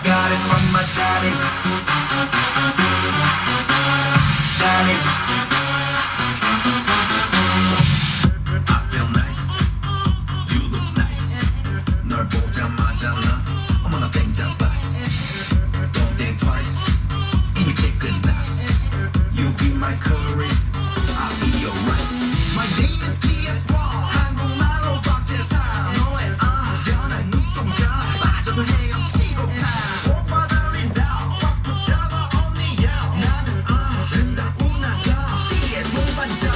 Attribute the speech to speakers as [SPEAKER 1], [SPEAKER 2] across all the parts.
[SPEAKER 1] Got it from my daddy. Daddy. I feel nice. You look nice. 널 보자마자 나 어머나 땡장 봤어. Don't think twice. 이미 깨끗났어. You be my curry. I'll be your rice. My name is PS1. 한국말로 박재상. 너의 변한 눈동자. 빠져서 헤엄치고 가. 오빠 달린다. 확 붙잡아 only you. 나는 아름다운 나가. See it 무반전.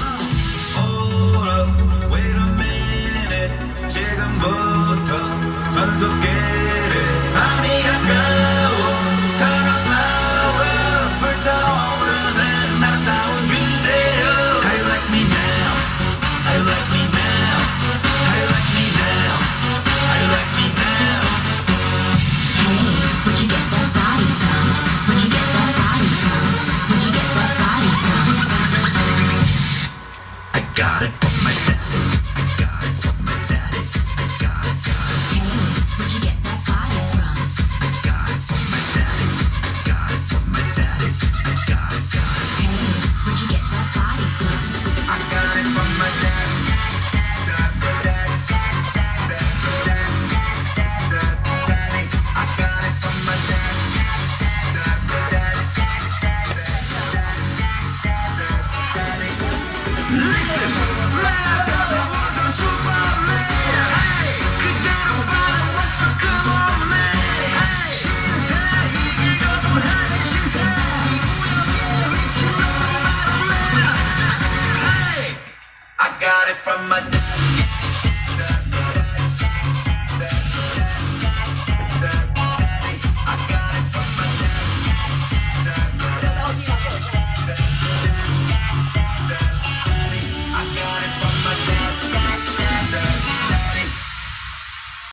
[SPEAKER 1] Hold up, wait a minute. 지금부터 선수께